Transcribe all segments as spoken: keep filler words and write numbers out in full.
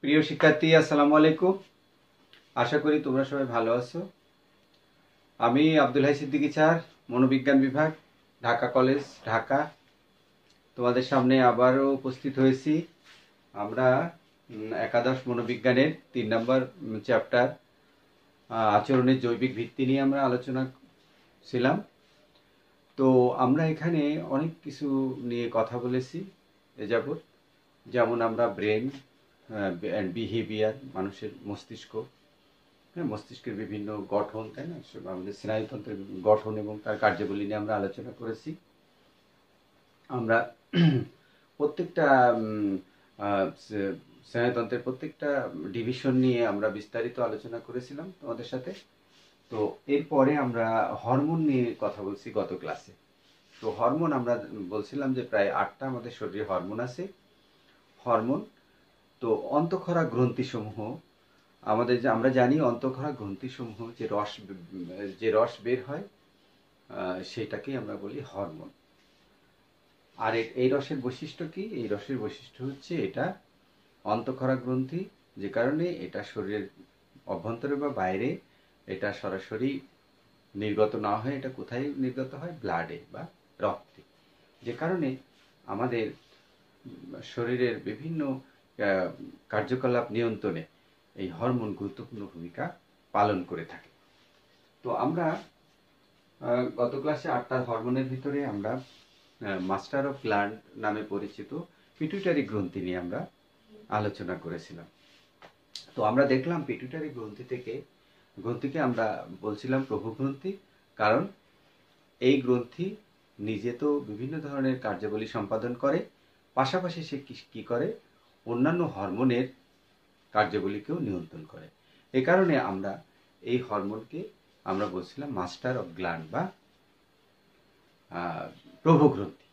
প্রিয় শিক্ষার্থী, আসসালামু আলাইকুম। আশা করি তোমরা সবাই ভালো আছো। আমি আব্দুল হাই সিদ্দিকী স্যার, মনোবিজ্ঞান বিভাগ, ঢাকা কলেজ, ঢাকা। তোমাদের সামনে আবারও উপস্থিত হয়েছি। আমরা উম, একাদশ মনোবিজ্ঞানের তিন নম্বর চ্যাপ্টার আচরণের জৈবিক ভিত্তি নিয়ে আমরা আলোচনা ছিলাম। তো আমরা এখানে অনেক কিছু নিয়ে কথা বলেছি এ যাবৎ, যেমন আমরা ব্রেন অ্যান্ড বিহেভিয়ার, মানুষের মস্তিষ্ক, হ্যাঁ, মস্তিষ্কের বিভিন্ন গঠন, তাই না, সব আমাদের স্নায়ুতন্ত্রের গঠন এবং তার কার্যাবলী নিয়ে আমরা আলোচনা করেছি। আমরা প্রত্যেকটা উম, আহ, সে- স্নায়ুতন্ত্রের প্রত্যেকটা ডিভিশন নিয়ে আমরা বিস্তারিত আলোচনা করেছিলাম তোমাদের সাথে। তো এরপরে আমরা হরমোন নিয়ে কথা বলছি গত ক্লাসে। তো হরমোন আমরা বলছিলাম যে প্রায় আটটা আমাদের শরীরে হরমোন আছে। হরমোন তো অন্তঃক্ষরা গ্রন্থিসমূহ, আমাদের যে আমরা জানি অন্তঃক্ষরা গ্রন্থিসমূহ যে রস যে রস বের হয়, আহ, সেটাকেই আমরা বলি হরমোন। আর এ- এই রসের বৈশিষ্ট্য কি? এই রসের বৈশিষ্ট্য হচ্ছে এটা অন্তঃক্ষরা গ্রন্থি, যে কারণে এটা শরীরের অভ্যন্তরে বা বাইরে এটা সরাসরি নির্গত না হয়। এটা কোথায় নির্গত হয়? ব্লাডে বা রক্তে। যে কারণে আমাদের শরীরের বিভিন্ন আহ, কার্যকলাপ নিয়ন্ত্রণে এই হরমোন গুরুত্বপূর্ণ ভূমিকা পালন করে থাকে। তো আমরা আহ, গত ক্লাসে আটটা হরমোনের ভিতরে আমরা মাস্টার অফ গ্ল্যান্ড নামে পরিচিত পিটুইটারি গ্রন্থি নিয়ে আমরা আলোচনা করেছিলাম। তো আমরা দেখলাম পিটুইটারি গ্রন্থি থেকে গ্রন্থিকে আমরা বলছিলাম প্রভু গ্রন্থি, কারণ এই গ্রন্থি নিজে তো বিভিন্ন ধরনের কার্যাবলী সম্পাদন করে, পাশাপাশি সে কি কি করে? অন্যান্য হরমোনের কার্যাবলীকেও নিয়ন্ত্রণ করে। এ কারণে আমরা এই হরমোনকে আমরা বলছিলাম মাস্টার অফ গ্ল্যান্ড বা প্রভু গ্রন্থি।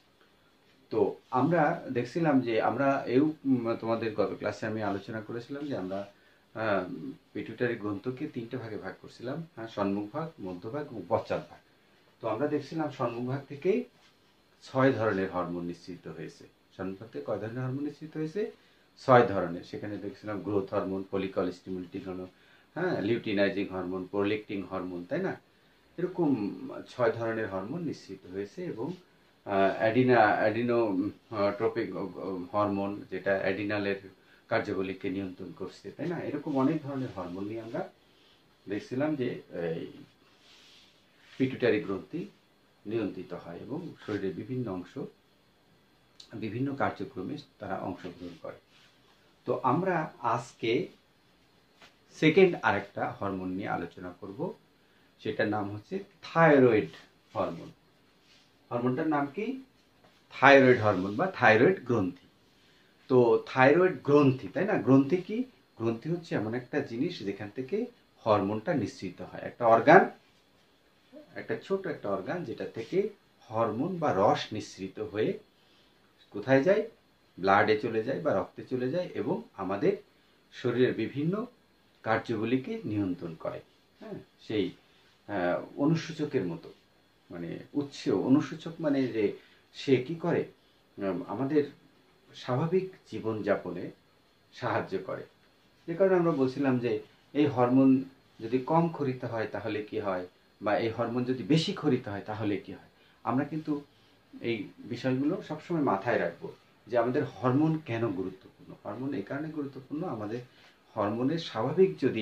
তো আমরা দেখছিলাম যে আমরা এও উম, তোমাদের গত ক্লাসে আমি আলোচনা করেছিলাম যে আমরা পিটুইটারি গ্রন্থকে তিনটে ভাগে ভাগ করছিলাম, হ্যাঁ, সম্মুখ ভাগ, মধ্যভাগ এবং পশ্চাৎ ভাগ। তো আমরা দেখছিলাম সম্মুখ ভাগ থেকে ছয় ধরনের হরমোন নিঃসৃত হয়েছে। সম্মুখ ভাগ থেকে কয় ধরনের হরমোন নিঃসৃত হয়েছে? ছয় ধরনের। সেখানে দেখছিলাম growth hormone, follicle stimulating hormone, হ্যাঁ, লিউটিনাইজিং হরমোন, প্রোলেক্টিং হরমোন, তাই না? এরকম ছয় ধরনের হরমোন নিঃসৃত হয়েছে। এবং অ্যাডিনা অ্যাডিনোট্রপিক হরমোন, যেটা অ্যাডিনালের কার্যাবলীকে নিয়ন্ত্রণ করছে, তাই না? এরকম অনেক ধরনের হরমোন নিয়ে আমরা দেখছিলাম যে এই পিটুইটারি গ্রন্থি নিয়ন্ত্রিত হয় এবং শরীরের বিভিন্ন অংশ বিভিন্ন কার্যক্রমে তারা অংশগ্রহণ করে। তো আমরা আজকে সেকেন্ড আরেকটা হরমোন নিয়ে আলোচনা করব, সেটার নাম হচ্ছে থাইরয়েড হরমোন। হরমোনটার নাম কি? থাইরয়েড হরমোন বা থাইরয়েড গ্রন্থি। তো থাইরয়েড গ্রন্থি, তাই না? গ্রন্থি কি? গ্রন্থি হচ্ছে এমন একটা জিনিস যেখান থেকে হরমোনটা নিঃসৃত হয়। একটা অর্গান, একটা ছোট একটা অর্গান, যেটা থেকে হরমোন বা রস নিঃসৃত হয়ে কোথায় যায়? ব্লাডে চলে যায় বা রক্তে চলে যায় এবং আমাদের শরীরের বিভিন্ন কার্যগুলিকে নিয়ন্ত্রণ করে। হ্যাঁ, সেই আহ, অনুসূচকের মতো, মানে উৎস অনুসূচক, মানে যে সে কি করে? উম, আমাদের স্বাভাবিক জীবনযাপনে সাহায্য করে। যে কারণে আমরা বলছিলাম যে এই হরমোন যদি কম খরিত হয় তাহলে কি হয়, বা এই হরমোন যদি বেশি খরিত হয় তাহলে কি হয়। আমরা কিন্তু এই বিষয়গুলো সবসময় মাথায় রাখবো যে আমাদের হরমোন কেন গুরুত্বপূর্ণ। হরমোন এই কারণে গুরুত্বপূর্ণ, আমাদের হরমোনের স্বাভাবিক যদি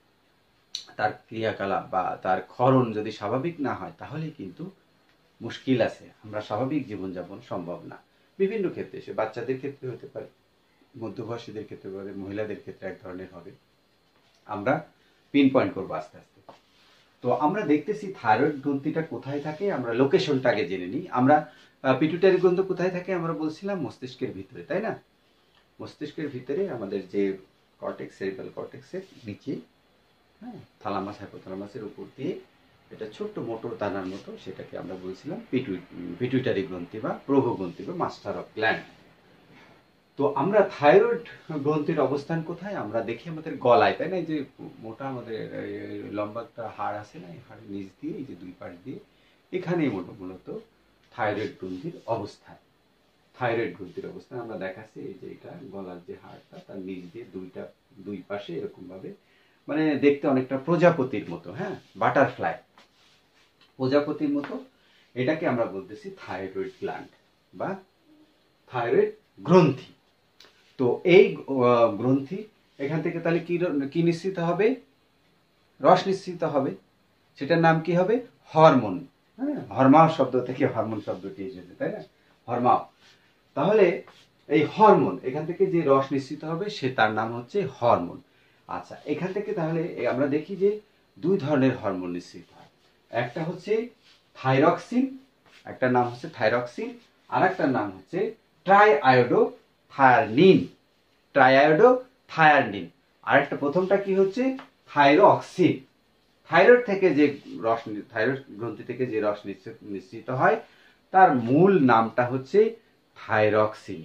তার ক্রিয়াকলাপ বা তার ক্ষরণ যদি স্বাভাবিক না হয় তাহলে কিন্তু মুশকিল আছে, আমরা স্বাভাবিক জীবনযাপন সম্ভব না। বিভিন্ন ক্ষেত্রে, সে বাচ্চাদের ক্ষেত্রে হতে পারে, মধ্যবয়সীদের ক্ষেত্রে হবে, মহিলাদের ক্ষেত্রে এক ধরনের হবে। আমরা পিন পয়েন্ট করবো আস্তে আস্তে। তো আমরা দেখতেছি থাইরয়েড গ্রন্থিটা কোথায় থাকে, আমরা লোকেশনটা আগে জেনে নিই। আমরা পিটুইটারি গ্রন্থি কোথায় থাকে? আমরা বলছিলাম মস্তিষ্কের ভিতরে, তাই না? মস্তিষ্কের ভিতরে আমাদের যে কর্টেক্স, সেরিব্রাল কর্টেক্সের নিচে, হ্যাঁ, থালামাস হাইপোথালামাসের উপর দিয়ে এটা ছোট্ট মোটর দানার মতো, সেটাকে আমরা বলছিলাম পিটুই পিটুইটারি গ্রন্থি বা প্রভু গ্রন্থি বা মাস্টার অফ গ্ল্যান্ড। তো আমরা থাইরয়েড গ্রন্থির অবস্থান কোথায়? আমরা দেখি আমাদের গলায়, তাই না? এই যে মোটা আমাদের লম্বা একটা হাড় আছে না, এই হাড়ের নিচ দিয়ে, এই যে দুই পাশ দিয়ে, এখানেই মূলত থাইরয়েড গ্রন্থির অবস্থান। থাইরয়েড গ্রন্থির অবস্থান আমরা দেখাচ্ছি। এই যে এটা গলার যে হাড়টা তার নিচ দিয়ে দুইটা দুই পাশে এরকম ভাবে, মানে দেখতে অনেকটা প্রজাপতির মতো, হ্যাঁ, বাটারফ্লাই প্রজাপতির মতো, এটাকে আমরা বলতেছি থাইরয়েড গ্ল্যান্ড বা থাইরয়েড গ্রন্থি। তো এই গ্রন্থি এখান থেকে তাহলে কি কি নিশ্চিত হবে? রস নিশ্চিত হবে। সেটার নাম কি হবে? হরমোন। হ্যাঁ, হরমাও শব্দ থেকে হরমোন শব্দটি এসেছে, তাই না? হরমাও। তাহলে এই হরমোন এখান থেকে যে রস নিশ্চিত হবে সে তার নাম হচ্ছে হরমোন। আচ্ছা, এখান থেকে তাহলে আমরা দেখি যে দুই ধরনের হরমোন নিশ্চিত হয়। একটা হচ্ছে থাইরক্সিন, একটা নাম হচ্ছে থাইরক্সিন, আর একটা নাম হচ্ছে ট্রাইআয়োডোথায়ানিন। ট্রাইআয়োডোথায়ানিন। আরেকটা প্রথমটা কি হচ্ছে? থাইরক্সিন। থাইরয়েড থেকে যে রস, থাইরয়েড গ্রন্থি থেকে যে রস নিশ্চিত হয় তার মূল নামটা হচ্ছে থাইরক্সিন।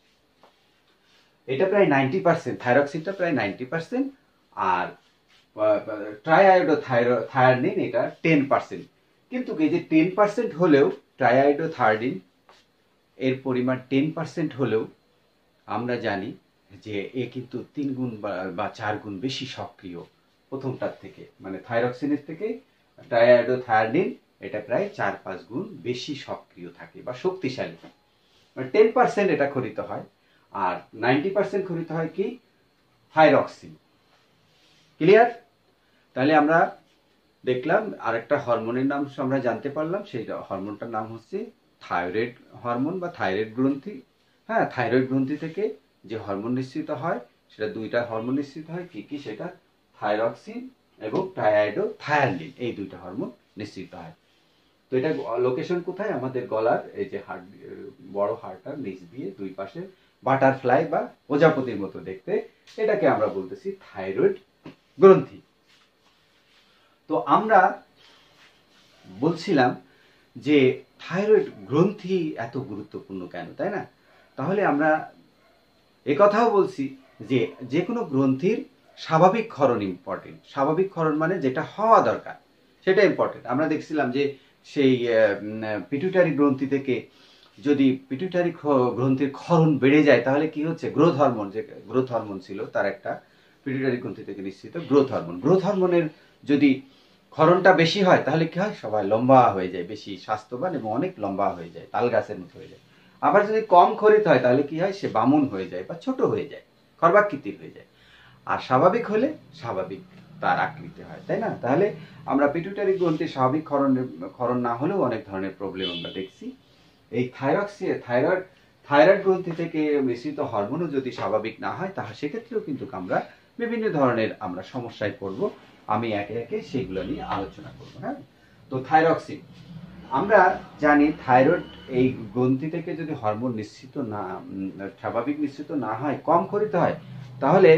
এটা প্রায় নাইনটি পার্সেন্ট, থাইরক্সিনটা প্রায় নাইনটি পার্সেন্ট, আর ট্রাইআয়োডোথায়ানিন এটা টেন পার্সেন্ট। কিন্তু এই যে টেন পার্সেন্ট হলেও, ট্রাইআয়োডোথায়ানিন এর পরিমাণ টেন পার্সেন্ট হলেও আমরা জানি যে এ কিন্তু তিন গুণ বা চার গুণ বেশি সক্রিয় প্রথমটার থেকে, মানে থাইরক্সিনের থেকে ট্রাইআয়োডোথায়ানিন এটা প্রায় চার পাঁচ গুণ বেশি সক্রিয় থাকে বা শক্তিশালী। মানে টেন পার্সেন্ট এটা খরিত হয়, আর নাইনটি পার্সেন্ট খরিত হয় কি? থাইরক্সিন। ক্লিয়ার? তাহলে আমরা দেখলাম আরেকটা হরমোনের নাম আমরা জানতে পারলাম, সেই হরমোনটার নাম হচ্ছে থাইরয়েড হরমোন বা থাইরয়েড গ্রন্থি। হ্যাঁ, থাইরয়েড গ্রন্থি থেকে যে হরমোন নিঃসৃত হয় সেটা দুইটা হরমোন নিঃসৃত হয়। কি কি সেটা? থাইরক্সিন এবং ট্রাইআয়োডোথায়ানিন, এই দুইটা হরমোন নিঃসৃত হয়। তো এটা লোকেশন কোথায়? আমাদের গলার এই যে হাড়, বড় হাড়টার নিচ দিয়ে দুই পাশে বাটারফ্লাই বা প্রজাপতির মতো দেখতে, এটাকে আমরা বলতেছি থাইরয়েড গ্রন্থি। তো আমরা বলছিলাম যে থাইরয়েড গ্রন্থি এত গুরুত্বপূর্ণ কেন, তাই না? তাহলে আমরা একথাও বলছি যে যে কোনো গ্রন্থির স্বাভাবিক ক্ষরণ ইম্পর্টেন্ট। স্বাভাবিক ক্ষরণ মানে যেটা হওয়া দরকার সেটা ইম্পর্টেন্ট। আমরা দেখছিলাম যে সেই পিটুইটারি গ্রন্থি থেকে যদি পিটুইটারি গ্রন্থির ক্ষরণ বেড়ে যায় তাহলে কি হচ্ছে? গ্রোথ হরমোন, যে গ্রোথ হরমোন ছিল তার একটা পিটুইটারি গ্রন্থি থেকে নিঃসৃত গ্রোথ হরমোন, গ্রোথ হরমোনের যদি ক্ষরণটা বেশি হয় তাহলে কি হয়? সবাই লম্বা হয়ে যায়, বেশি স্বাস্থ্যবান এবং অনেক লম্বা হয়ে যায়, তাল গাছের মতো হয়ে যায়। আবার যদি কম খরিত হয় তাহলে কি হয়? সে বামুন হয়ে যায় বা ছোট হয়ে যায়, খর্বাকৃতির হয়ে যায়। আর স্বাভাবিক হলে স্বাভাবিক তার আকৃতি হয়, তাই না? তাহলে আমরা পিটুইটারি গ্রন্থির স্বাভাবিক ক্ষরণ ক্ষরণ না হলেও অনেক ধরনের প্রবলেম আমরা দেখছি। এই থাইরক্সি থাইরয়েড থাইরয়েড গ্রন্থি থেকে মিশ্রিত হরমোনও যদি স্বাভাবিক না হয় তাহলে সেক্ষেত্রেও কিন্তু আমরা বিভিন্ন ধরনের আমরা সমস্যায় পড়ব। আমি একে একে সেগুলো নিয়ে আলোচনা করব। হ্যাঁ, তো থাইরক্সিন আমরা জানি থাইরয়েড এই গ্রন্থি থেকে যদি হরমোন নিশ্চিত না, স্বাভাবিক নিশ্চিত না হয়, কম খরিত হয়, তাহলে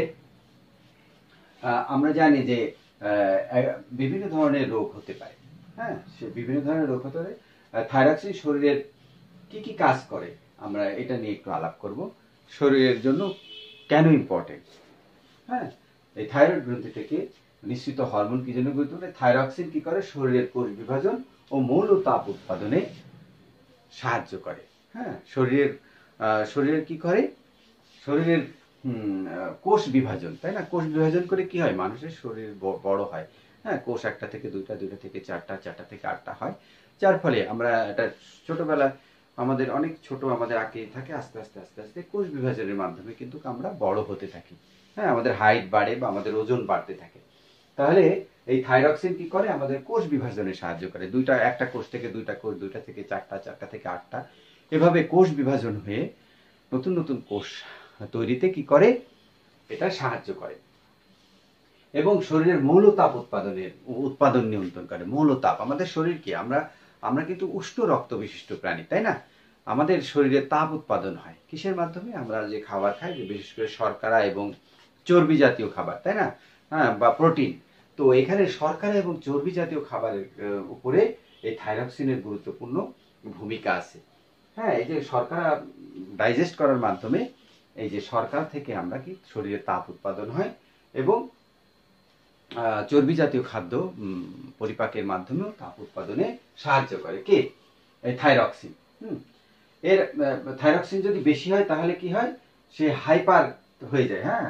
আমরা জানি যে বিভিন্ন ধরনের রোগ হতে পারে। হ্যাঁ, সে বিভিন্ন ধরনের রোগ হতে পারে। থাইরক্সিন শরীরের কি কি কাজ করে আমরা এটা নিয়ে একটু আলাপ করব। শরীরের জন্য কেন ইম্পর্টেন্ট? হ্যাঁ, এই থাইরয়েড গ্রন্থি থেকে নিঃসৃত হরমোন কি জন্য গুরুত্বপূর্ণ? থাইরক্সিন কি করে? শরীরের কোষ বিভাজন ও মৌল তাপ উৎপাদনে সাহায্য করে। হ্যাঁ, শরীরের শরীরের কি করে? শরীরের কোষ বিভাজন, তাই না? কোষ বিভাজন করে কি হয়? মানুষের শরীর বড় হয়। হ্যাঁ, কোষ একটা থেকে দুইটা, দুইটা থেকে চারটা, চারটা থেকে আটটা হয়, যার ফলে আমরা এটা ছোটবেলায় আমাদের অনেক ছোট আমাদের আঁকিয়ে থাকে, আস্তে আস্তে আস্তে আস্তে কোষ বিভাজনের মাধ্যমে কিন্তু আমরা বড় হতে থাকি। হ্যাঁ, আমাদের হাইট বাড়ে বা আমাদের ওজন বাড়তে থাকে। তাহলে এই থাইরক্সিন কি করে? আমাদের কোষ বিভাজনে সাহায্য করে। দুইটা, একটা কোষ থেকে দুইটা কোষ, দুইটা থেকে চারটা, চারটা থেকে আটটা, এভাবে কোষ বিভাজন হয়ে নতুন নতুন কোষ তৈরিতে কি করে? এটা সাহায্য করে। এবং শরীরের মৌল তাপ উৎপাদনের উৎপাদন নিয়ন্ত্রণ করে। মৌল তাপ, আমাদের শরীর কি, আমরা আমরা কিন্তু উষ্ণ রক্ত বিশিষ্ট প্রাণী, তাই না? আমাদের শরীরে তাপ উৎপাদন হয় কিসের মাধ্যমে? আমরা যে খাবার খাই, বিশেষ করে শর্করা এবং চর্বি জাতীয় খাবার, তাই না? হ্যাঁ, বা প্রোটিন। তো এখানে শর্করা এবং চর্বি জাতীয় খাবারের উপরে এই থাইরক্সিনের গুরুত্বপূর্ণ ভূমিকা আছে। হ্যাঁ, এই যে শর্করা ডাইজেস্ট করার মাধ্যমে এই যে শর্করা থেকে আমরা কি শরীরে তাপ উৎপাদন হয়, এবং চর্বি জাতীয় খাদ্য পরিপাকের মাধ্যমেও তাপ উৎপাদনে সাহায্য করে কে? এই থাইরক্সিন। হুম, এর থাইরক্সিন যদি বেশি হয় তাহলে কি হয়, সে হাইপার হয়ে যায়। হ্যাঁ,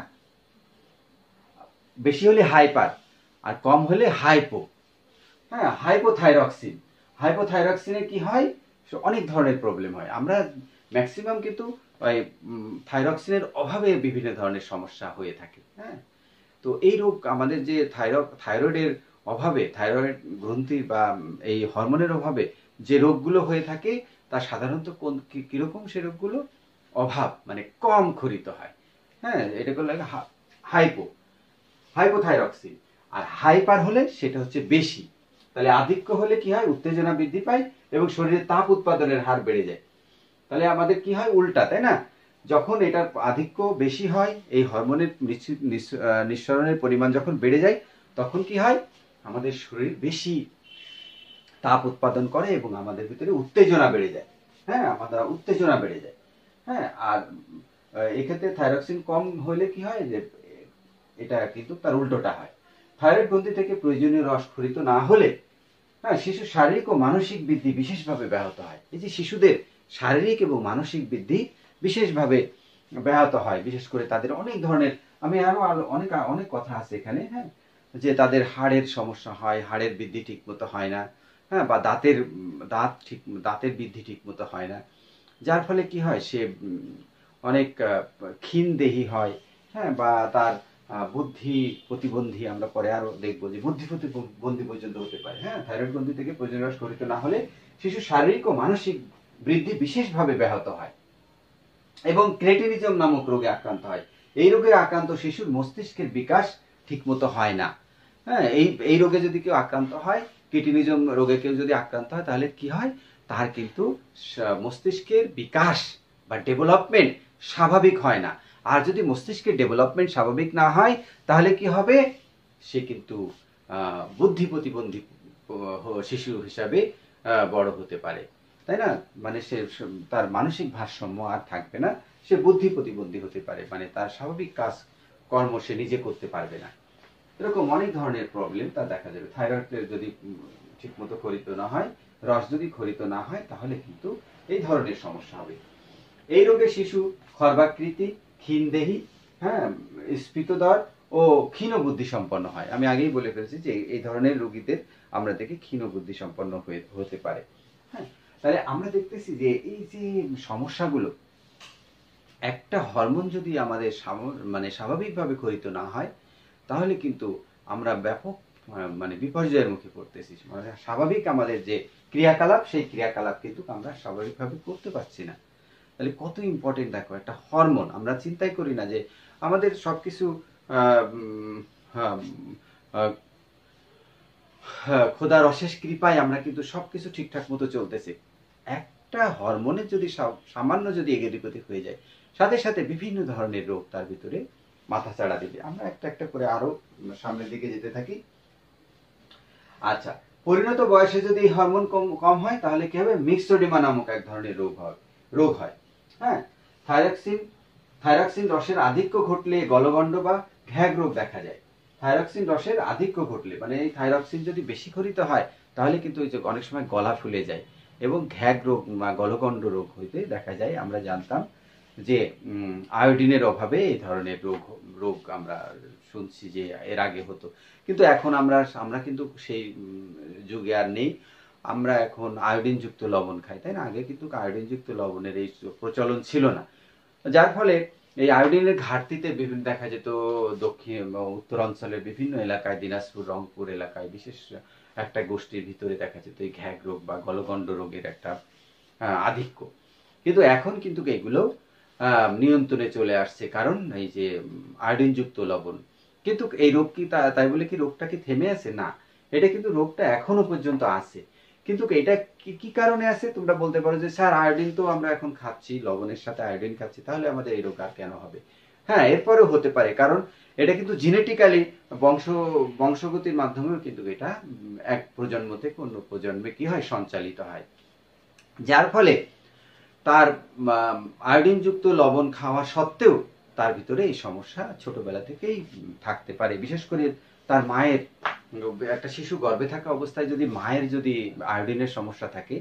বেশি হলে হাইপার আর কম হলে হাইপো। হ্যাঁ, হাইপোথাইরক্সিন, হাইপোথাইরক্সিনে কি হয়, অনেক ধরনের প্রবলেম হয়। আমরা ম্যাক্সিমাম কিন্তু ওই থাইরক্সিনের অভাবে বিভিন্ন ধরনের সমস্যা হয়ে থাকে। হ্যাঁ, তো এই রোগ আমাদের যে থাইরয়েড থাইরয়েডের অভাবে, থাইরয়েড গ্রন্থি বা এই হরমোনের অভাবে যে রোগগুলো হয়ে থাকে তা সাধারণত কোন কিরকম, সে রোগগুলো অভাব মানে কম খরিত হয়। হ্যাঁ, এটা করলে হাইপো হাইপোথাইরক্সিন। আর হাইপার হলে সেটা হচ্ছে বেশি। তাহলে আধিক্য হলে কি হয়, উত্তেজনা বৃদ্ধি পায় এবং শরীরে তাপ উৎপাদনের হার বেড়ে যায়। তাহলে আমাদের কি হয়, উল্টা, তাই না? যখন এটার আধিক্য বেশি হয়, এই হরমোনের নিঃসরণের পরিমাণ যখন বেড়ে যায়, তখন কি হয়, আমাদের শরীর বেশি তাপ উৎপাদন করে এবং আমাদের ভিতরে উত্তেজনা বেড়ে যায়। হ্যাঁ, আমাদের উত্তেজনা বেড়ে যায়। হ্যাঁ, আর এক্ষেত্রে থাইরক্সিন কম হলে কি হয়, যে এটা কিন্তু তার উল্টোটা হয়। থাইরয়েড গ্রন্থি থেকে প্রয়োজনীয় রস খরিত না হলে হ্যাঁ শিশুর শারীরিক ও মানসিক বৃদ্ধি বিশেষভাবে ব্যাহত হয়। এই যে শিশুদের শারীরিক এবং মানসিক বৃদ্ধি বিশেষভাবে ব্যাহত হয়, বিশেষ করে তাদের অনেক ধরনের, আমি আরো অনেক অনেক কথা আছে এখানে। হ্যাঁ, যে তাদের হাড়ের সমস্যা হয়, হাড়ের বৃদ্ধি ঠিক মতো হয় না। হ্যাঁ, বা দাঁতের দাঁত ঠিক দাঁতের বৃদ্ধি ঠিক মতো হয় না, যার ফলে কি হয়, সে অনেক ক্ষীণদেহী হয়। হ্যাঁ, বা তার বুদ্ধি প্রতিবন্ধী, আমরা পরে আরো দেখবো যে বুদ্ধি প্রতিবন্ধী পর্যন্ত হতে পারে। হ্যাঁ, থাইরয়েড গ্রন্থি থেকে প্রয়োজনীয় রস খরিত না হলে শিশুর শারীরিক ও মানসিক বৃদ্ধি বিশেষভাবে ব্যাহত হয় এবং ক্রেটিনিজম নামক রোগে আক্রান্ত হয়। এই রোগে আক্রান্ত শিশুর মস্তিষ্কের বিকাশ ঠিকমতো হয় না। হ্যাঁ, এই এই রোগে যদি কেউ আক্রান্ত হয়, ক্রেটিনিজম রোগে কেউ যদি আক্রান্ত হয়, তাহলে কি হয়, তার কিন্তু মস্তিষ্কের বিকাশ বা ডেভেলপমেন্ট স্বাভাবিক হয় না। আর যদি মস্তিষ্কের ডেভেলপমেন্ট স্বাভাবিক না হয়, তাহলে কি হবে, সে কিন্তু বুদ্ধি প্রতিবন্ধী শিশু হিসাবে বড় হতে পারে, তাই না? মানে সে তার মানসিক ভারসাম্য আর থাকবে না, সে বুদ্ধি প্রতিবন্ধী হতে পারে, মানে তার স্বাভাবিক কাজ কর্ম সে নিজে করতে পারবে না। এরকম অনেক ধরনের প্রবলেম তার দেখা যাবে। থাইরয়েড যদি ঠিকমতো খরিত না হয়, রস যদি খরিত না হয়, তাহলে কিন্তু এই ধরনের সমস্যা হবে। এই রোগে শিশু খর্বাকৃতি, ক্ষীণদেহী, হ্যাঁ, স্ফীতদর ও ক্ষীণ বুদ্ধি সম্পন্ন হয়। আমি আগেই বলে ফেলছি যে এই ধরনের রোগীদের আমরা দেখি ক্ষীণ বুদ্ধি সম্পন্ন হয়ে হতে পারে। হ্যাঁ, তাহলে আমরা দেখতেছি যে এই যে সমস্যাগুলো, একটা হরমোন যদি আমাদের মানে স্বাভাবিকভাবে খরিত না হয়, তাহলে কিন্তু আমরা ব্যাপক মানে বিপর্যয়ের মুখে পড়তেছি। মানে স্বাভাবিক আমাদের যে ক্রিয়াকলাপ, সেই ক্রিয়াকলাপ কিন্তু আমরা স্বাভাবিকভাবে করতে পারছি না। তাহলে কত ইম্পর্টেন্ট দেখো, একটা হরমোন। আমরা চিন্তাই করি না যে আমাদের সবকিছু খোদার অশেষ কৃপায় আমরা কিন্তু সবকিছু ঠিকঠাক মতো চলতেছে। একটা হরমোনের যদি সামান্য যদি এদিক ওদিক হয়ে যায়, সাথে সাথে বিভিন্ন ধরনের রোগ তার ভিতরে মাথা চাড়া দিবে। আমরা একটা একটা করে আরো সামনের দিকে যেতে থাকি। আচ্ছা, পরিণত বয়সে যদি হরমোন কম কম হয়, তাহলে কি হবে, মিক্সোডিমা নামক এক ধরনের রোগ হয় রোগ হয় হ্যাঁ, থাইরক্সিন থাইরক্সিন রসের আধিক্য ঘটলে গলগণ্ড বা ঘ্যাগ রোগ দেখা যায়। থাইরক্সিন রসের আধিক্য ঘটলে, মানে এই থাইরক্সিন যদি বেশি খরিত হয়, তাহলে কিন্তু ওই যে অনেক সময় গলা ফুলে যায় এবং ঘ্যাগ রোগ বা গলগণ্ড রোগ হইতে দেখা যায়। আমরা জানতাম যে আয়োডিনের অভাবে এই ধরনের রোগ রোগ আমরা শুনছি যে এর আগে হতো, কিন্তু এখন আমরা আমরা কিন্তু সেই যুগে আর নেই। আমরা এখন আয়োডিন যুক্ত লবণ খাই, তাই না? আগে কিন্তু আয়োডিন যুক্ত লবণের এই প্রচলন ছিল না, যার ফলে এই আয়োডিনের ঘাটতিতে বিভিন্ন দেখা যেত দক্ষিণ উত্তরাঞ্চলের বিভিন্ন এলাকায়, দিনাজপুর, রংপুর এলাকায় বিশেষ একটা গোষ্ঠীর ভিতরে দেখা যেত এই ঘ্যাগ রোগ বা গলগণ্ড রোগের একটা আধিক্য। কিন্তু এখন কিন্তু এগুলো নিয়ন্ত্রণে চলে আসছে, কারণ এই যে আয়োডিন যুক্ত লবণ। কিন্তু এই রোগ কি তাই বলে কি রোগটা কি থেমে আছে? না, এটা কিন্তু রোগটা এখনো পর্যন্ত আছে। কিন্তু এটা কি কি কারণে আছে? তোমরা বলতে পারো যে স্যার আয়োডিন তো আমরা এখন খাচ্ছি, লবণের সাথে আয়োডিন খাচ্ছি, তাহলে আমাদের এই রোগ আর কেন হবে? হ্যাঁ, এরপরেও হতে পারে, কারণ এটা কিন্তু জেনেটিক্যালি বংশ বংশগতির মাধ্যমেও কিন্তু এটা এক প্রজন্ম থেকে অন্য প্রজন্মে কি হয়, সঞ্চালিত হয়, যার ফলে তার আয়োডিন যুক্ত লবণ খাওয়া সত্ত্বেও তার ভিতরে এই সমস্যা ছোটবেলা থেকেই থাকতে পারে। বিশেষ করে তার মায়ের, একটা শিশু গর্ভে থাকা অবস্থায় যদি মায়ের যদি আয়োডিনের সমস্যা থাকে,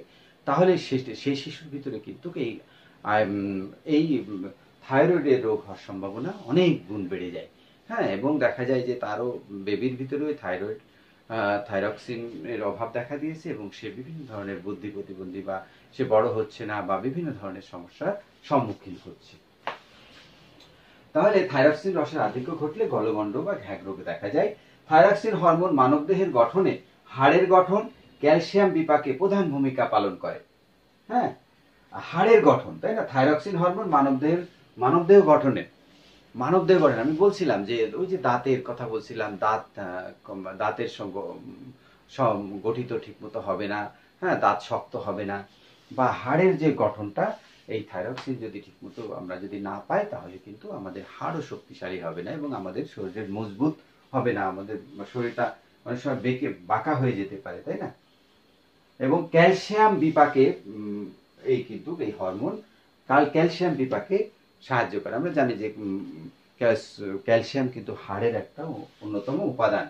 তাহলে সেই শিশুর ভিতরে কিন্তু এই এই থাইরয়েডের রোগ হওয়ার সম্ভাবনা অনেক গুণ বেড়ে যায়। হ্যাঁ, এবং দেখা যায় যে তারও বেবির ভিতরেও থাইরয়েড থাইরক্সিনের অভাব দেখা দিয়েছে এবং সে বিভিন্ন ধরনের বুদ্ধি প্রতিবন্ধী বা সে বড় হচ্ছে না বা বিভিন্ন ধরনের সমস্যার সম্মুখীন হচ্ছে। তাহলে থাইরক্সিন রসের আধিক্য ঘটলে গলগণ্ড বা ঘ্যাগ রোগ দেখা যায়। থাইরক্সিন হরমোন মানবদেহের গঠনে হাড়ের গঠন, ক্যালসিয়াম বিপাকে প্রধান ভূমিকা পালন করে। হ্যাঁ, হাড়ের গঠন, তাই না? থাইরক্সিন হরমোন মানবদেহের মানবদেহ গঠনে মানবদেহ গঠন আমি বলছিলাম যে ওই যে দাঁতের কথা বলছিলাম, দাঁত দাঁতের গঠিত ঠিক মতো হবে না, হ্যাঁ, দাঁত শক্ত হবে না, বা হাড়ের যে গঠনটা এই থাইরক্সিন যদি ঠিক মতো আমরা যদি না পাই তাহলে কিন্তু আমাদের হাড়ও শক্তিশালী হবে না এবং আমাদের শরীরের মজবুত হবে না, আমাদের শরীরটা অনেক সময় বেঁকে বাঁকা হয়ে যেতে পারে, তাই না? এবং ক্যালসিয়াম বিপাকে এই কিন্তু এই হরমোন কাল ক্যালসিয়াম বিপাকে সাহায্য করে। আমরা জানি যে ক্যালসিয়াম কিন্তু হাড়ের একটা অন্যতম উপাদান।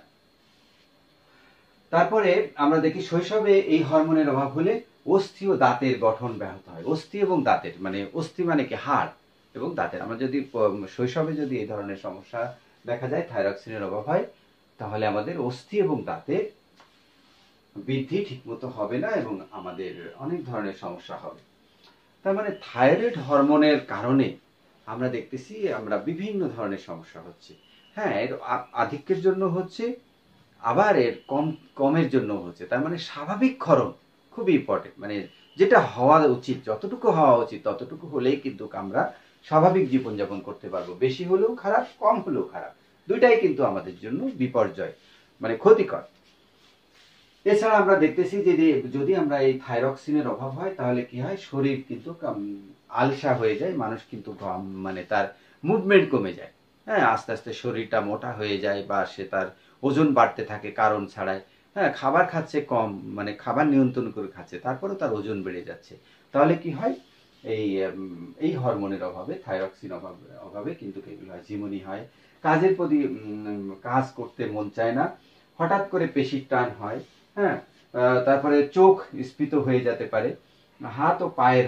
তারপরে আমরা দেখি শৈশবে এই হরমোনের অভাব হলে অস্থি ও দাঁতের গঠন ব্যাহত হয়। অস্থি এবং দাঁতের মানে অস্থি মানে কি হাড় এবং দাঁতের, আমরা যদি শৈশবে যদি এই ধরনের সমস্যা দেখা যায়, থাইরক্সিনের অভাব হয়, তাহলে আমাদের অস্থি এবং দাঁতের বৃদ্ধি ঠিকমতো হবে না এবং আমাদের অনেক ধরনের সমস্যা হবে। তার মানে থাইরয়েড হরমোনের কারণে আমরা দেখতেছি আমরা বিভিন্ন ধরনের সমস্যা হচ্ছে। হ্যাঁ, এর আধিক্যের জন্য হচ্ছে, আবার এর কম কমের জন্য হচ্ছে। তার মানে স্বাভাবিক ক্ষরণ খুবই ইম্পর্টেন্ট, মানে যেটা হওয়া উচিত, যতটুকু হওয়া উচিত ততটুকু হলেই কিন্তু আমরা স্বাভাবিক জীবনযাপন করতে পারবো। বেশি হলেও খারাপ, কম হলেও খারাপ, দুইটাই কিন্তু আমাদের জন্য বিপর্যয়, মানে ক্ষতিকর। এছাড়া আমরা দেখতেছি যে যদি আমরা এই থাইরক্সিনের অভাব হয় তাহলে কি হয়, শরীর কিন্তু আলসা হয়ে যায়, মানুষ কিন্তু মানে তার মুভমেন্ট কমে যায়। হ্যাঁ, আস্তে আস্তে শরীরটা মোটা হয়ে যায় বা সে তার ওজন বাড়তে থাকে কারণ ছাড়াই। হ্যাঁ, খাবার খাচ্ছে কম, মানে খাবার নিয়ন্ত্রণ করে খাচ্ছে, তারপরেও তার ওজন বেড়ে যাচ্ছে। তাহলে কি হয়, এই এই হরমোনের অভাবে, থাইরক্সিন অভাবে অভাবে কিন্তু এগুলো হয়, ঝিমুনি হয়, কাজের প্রতি কাজ করতে মন চায় না, হঠাৎ করে পেশির টান হয়। হ্যাঁ, তারপরে চোখ স্ফীত হয়ে যেতে পারে, হাত ও পায়ের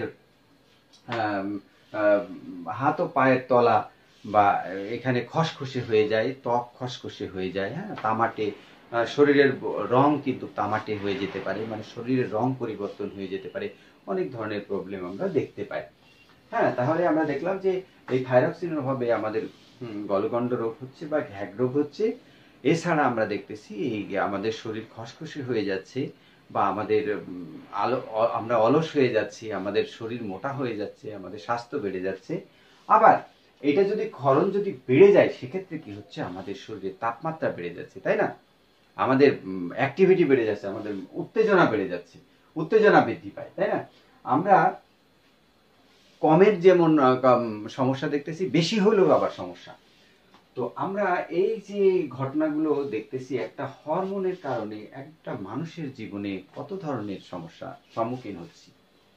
হাত ও পায়ের তলা বা এখানে খসখসে হয়ে যায়, ত্বক খসখসে হয়ে যায়। হ্যাঁ, তামাটে, শরীরের রং কিন্তু তামাটে হয়ে যেতে পারে, মানে শরীরের রং পরিবর্তন হয়ে যেতে পারে, অনেক ধরনের প্রবলেম আমরা দেখতে পাই। হ্যাঁ, তাহলে আমরা দেখলাম যে এই থাইরক্সিনের অভাবে আমাদের গলগণ্ড রোগ হচ্ছে বা ঘ্যাগ রোগ হচ্ছে। এছাড়া আমরা দেখতেছি এই আমাদের শরীর খসখসে হয়ে যাচ্ছে বা আমাদের আলো আমরা অলস হয়ে যাচ্ছি, আমাদের শরীর মোটা হয়ে যাচ্ছে, আমাদের স্বাস্থ্য বেড়ে যাচ্ছে। আবার এটা যদি ক্ষরণ যদি বেড়ে যায় সেক্ষেত্রে কি হচ্ছে, আমাদের শরীরের তাপমাত্রা বেড়ে যাচ্ছে, তাই না? আমাদের অ্যাক্টিভিটি বেড়ে যাচ্ছে, আমাদের উত্তেজনা বেড়ে যাচ্ছে, উত্তেজনা বৃদ্ধি পায়, তাই না? আমরা কমের যেমন সমস্যা দেখতেছি, বেশি হলেও আবার সমস্যা। তো আমরা এই যে ঘটনাগুলো দেখতেছি, একটা হরমোনের কারণে একটা মানুষের জীবনে কত ধরনের সমস্যা সম্মুখীন হচ্ছি।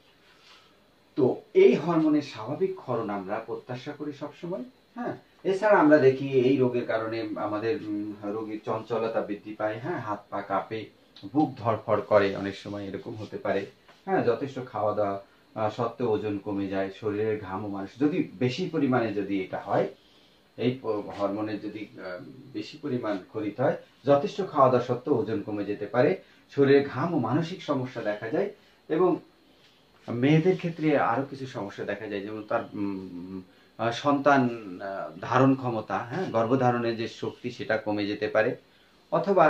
তো এই হরমোনের স্বাভাবিক ক্ষরণ আমরা প্রত্যাশা করি সবসময়। হ্যাঁ, এছাড়া আমরা দেখি এই রোগের কারণে আমাদের রোগীর চঞ্চলতা বৃদ্ধি পায়। হ্যাঁ, হাত পা কাঁপে, বুক ধড়ফড় করে, অনেক সময় এরকম হতে পারে। হ্যাঁ, যথেষ্ট খাওয়া দাওয়া সত্ত্বেও ওজন কমে যায়, শরীরের ঘামও মানুষ যদি বেশি পরিমাণে যদি এটা হয়, এই হরমোনের যদি বেশি পরিমাণ খরিত হয়, যথেষ্ট খাওয়া দাওয়া সত্ত্বেও ওজন কমে যেতে পারে, শরীরে ঘাম ও মানসিক সমস্যা দেখা যায়। এবং মেয়েদের ক্ষেত্রে আরো কিছু সমস্যা দেখা যায়, যেমন তার সন্তান ধারণ ক্ষমতা, হ্যাঁ, গর্ভধারণের যে শক্তি সেটা কমে যেতে পারে, অথবা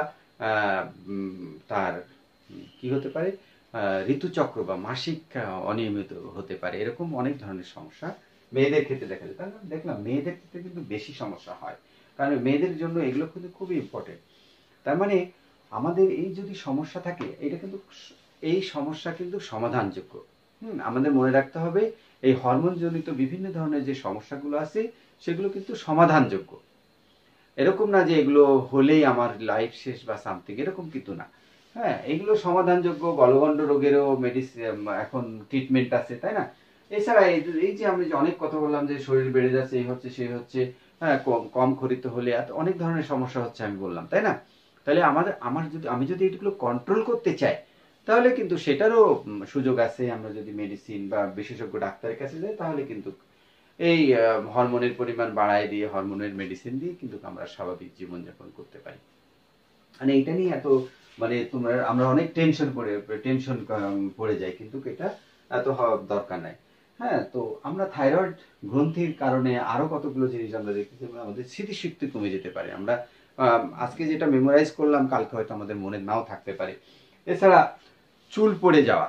তার কি হতে পারে, ঋতুচক্র বা মাসিক অনিয়মিত হতে পারে। এরকম অনেক ধরনের সমস্যা মেয়েদের ক্ষেত্রে দেখা যায়। তাহলে দেখলাম মেয়েদের ক্ষেত্রে কিন্তু বেশি সমস্যা হয়, কারণ মেয়েদের জন্য এগুলো কিন্তু খুবই ইম্পর্টেন্ট। তার মানে আমাদের এই যদি সমস্যা থাকে, এটা কিন্তু এই সমস্যা কিন্তু সমাধানযোগ্য। হুম, আমাদের মনে রাখতে হবে এই হরমোন জনিত বিভিন্ন ধরনের যে সমস্যাগুলো আছে সেগুলো কিন্তু সমাধানযোগ্য। এরকম না যে এগুলো হলেই আমার লাইফ শেষ বা সামথিং, এরকম কিন্তু না। হ্যাঁ, এগুলো সমাধানযোগ্য। গলগণ্ড রোগেরও মেডিসিন এখন ট্রিটমেন্ট আছে, তাই না? এছাড়া এই যে আমি অনেক কথা বললাম যে শরীর বেড়ে যাচ্ছে, এই হচ্ছে সেই হচ্ছে, হ্যাঁ, কম কম খরিত হলে অনেক ধরনের সমস্যা হচ্ছে আমি বললাম, তাই না? তাহলে আমাদের আমার যদি আমি যদি এগুলো কন্ট্রোল করতে চাই তাহলে কিন্তু সেটারও উম, সুযোগ আছে। আমরা যদি মেডিসিন বা বিশেষজ্ঞ ডাক্তারের কাছে যাই তাহলে কিন্তু এই আহ, হরমোনের পরিমাণ বাড়ায় দিয়ে হরমোনের মেডিসিন দিয়ে কিন্তু আমরা স্বাভাবিক জীবনযাপন করতে পারি। মানে এটা নিয়ে এত মানে তোমার আমরা অনেক টেনশন পড়ে টেনশন পড়ে যাই, কিন্তু এটা এত হওয়ার দরকার নাই। হ্যাঁ, তো আমরা থাইরয়েড গ্রন্থির কারণে আরো কতগুলো জিনিস আমরা দেখতেছি, যেমন আমাদের স্মৃতিশক্তি কমে যেতে পারে। আমরা আহ, আজকে যেটা মেমোরাইজ করলাম কালকে হয়তো আমাদের মনে নাও থাকতে পারে। এছাড়া চুল পড়ে যাওয়া,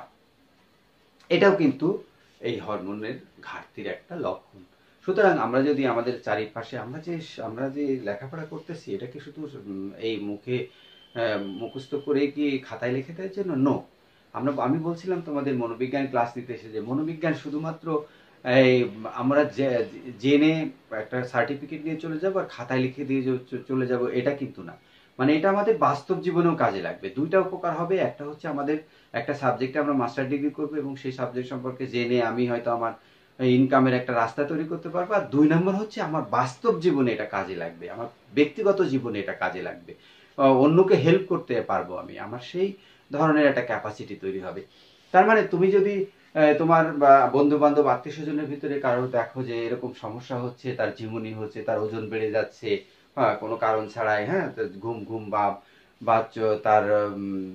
এটাও কিন্তু এই হরমোনের ঘাটতির একটা লক্ষণ। সুতরাং আমরা যদি আমাদের চারিপাশে আমরা যে আমরা যে লেখাপড়া করতেছি এটা কি শুধু উম, এই মুখে আহ, মুখস্থ করে কি খাতায় লিখে দেওয়ার জন্য? নো। আমরা আমি বলছিলাম তোমাদের মনোবিজ্ঞান ক্লাস নিতে এসে যে মনোবিজ্ঞান শুধুমাত্র এই আমরা জে- জেনে একটা সার্টিফিকেট নিয়ে চলে যাব আর খাতায় লিখে দিয়ে চ- চলে যাব, এটা কিন্তু না। মানে এটা আমাদের বাস্তব জীবনেও কাজে লাগবে। দুইটা উপকার হবে, একটা হচ্ছে আমাদের একটা সাবজেক্টে আমরা মাস্টার ডিগ্রি করবো এবং সেই সাবজেক্ট সম্পর্কে জেনে আমি হয়তো আমার ইনকামের একটা রাস্তা তৈরি করতে পারবো। আর দুই নম্বর হচ্ছে আমার বাস্তব জীবনে এটা কাজে লাগবে, আমার ব্যক্তিগত জীবনে এটা কাজে লাগবে, আহ, অন্যকে হেল্প করতে পারবো আমি, আমার সেই ধরনের একটা ক্যাপাসিটি তৈরি হবে। তার মানে তুমি যদি আহ, তোমার বন্ধু বান্ধব আত্মীয় স্বজনের ভিতরে কারো দেখো যে এরকম সমস্যা হচ্ছে, তার ঝিমুনি হচ্ছে, তার ওজন বেড়ে যাচ্ছে, হ্যাঁ কোনো কারণ ছাড়াই, হ্যাঁ তো ঘুম ঘুম ভাব বা চ- তার উম,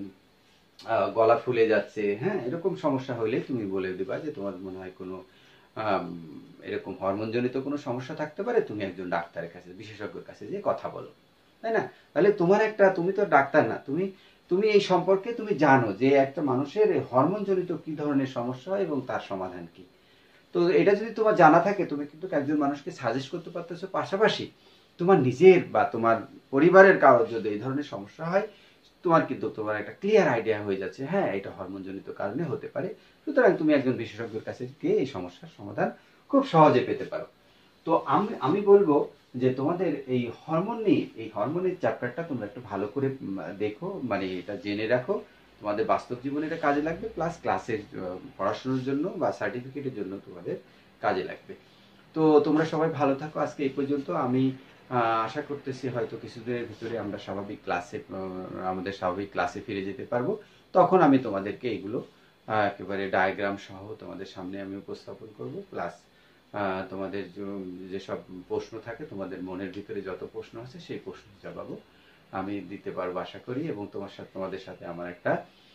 আহ, গলা ফুলে যাচ্ছে, হ্যাঁ এরকম সমস্যা হলে তুমি বলে দিবা যে তোমার মনে হয় কোনো আম, এরকম হরমোন জনিত কোনো সমস্যা থাকতে পারে, তুমি একজন ডাক্তারের কাছে বিশেষজ্ঞের কাছে যে কথা বলো, তাই না? তাহলে তোমার একটা, তুমি তো ডাক্তার না, তুমি তুমি এই সম্পর্কে তুমি জানো যে একটা মানুষের হরমোন জনিত কি ধরনের সমস্যা হয় এবং তার সমাধান কি। তো এটা যদি তোমার জানা থাকে তুমি কিন্তু একজন মানুষকে সাজেস্ট করতে পারতেছো, পাশাপাশি তোমার নিজের বা তোমার পরিবারের কারোর যদি এই ধরনের সমস্যা হয় তোমার কিন্তু তোমার একটা ক্লিয়ার আইডিয়া হয়ে যাচ্ছে, হ্যাঁ এটা হরমোন জনিত কারণে হতে পারে। সুতরাং তুমি একজন বিশেষজ্ঞের কাছে গিয়ে এই সমস্যার সমাধান খুব সহজে পেতে পারো। তো আমি আমি বলবো যে তোমাদের এই হরমোন নিয়ে এই হরমোনের চ্যাপ্টারটা তোমরা একটু ভালো করে উম, দেখো, মানে এটা জেনে রাখো, তোমাদের বাস্তব জীবনে এটা কাজে লাগবে, প্লাস ক্লাসের পড়াশোনার জন্য বা সার্টিফিকেটের জন্য তোমাদের কাজে লাগবে। তো তোমরা সবাই ভালো থাকো, আজকে এই পর্যন্ত। আমি আহ, আশা করতেছি হয়তো কিছুদিনের ভিতরে আমরা স্বাভাবিক ক্লাসে আমাদের স্বাভাবিক ক্লাসে ফিরে যেতে পারবো। তখন আমি তোমাদেরকে এগুলো আহ, একেবারে ডায়াগ্রাম সহ তোমাদের সামনে আমি উপস্থাপন করব, প্লাস তোমাদের যে- যেসব প্রশ্ন থাকে, তোমাদের মনের ভিতরে যত প্রশ্ন আছে সেই প্রশ্নের জবাবও আমি দিতে পারবো আশা করি। এবং তোমার সাথে তোমাদের সাথে আমার একটা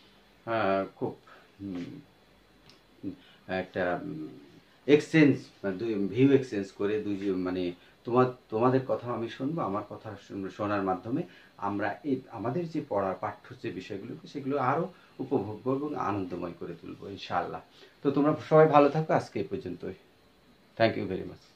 আহ, খুব উম, একটা এক্সচেঞ্জ, ভিউ এক্সচেঞ্জ করে দুই মানে তোমার তোমাদের কথা আমি শুনবো, আমার কথা শুন- শোনার মাধ্যমে আমরা এই আমাদের যে পড়ার পাঠ্য যে বিষয়গুলো সেগুলো আরো উপভোগ্য এবং আনন্দময় করে তুলবো ইনশাআল্লাহ। তো তোমরা সবাই ভালো থাকো, আজকে এই পর্যন্তই। Thank you very much.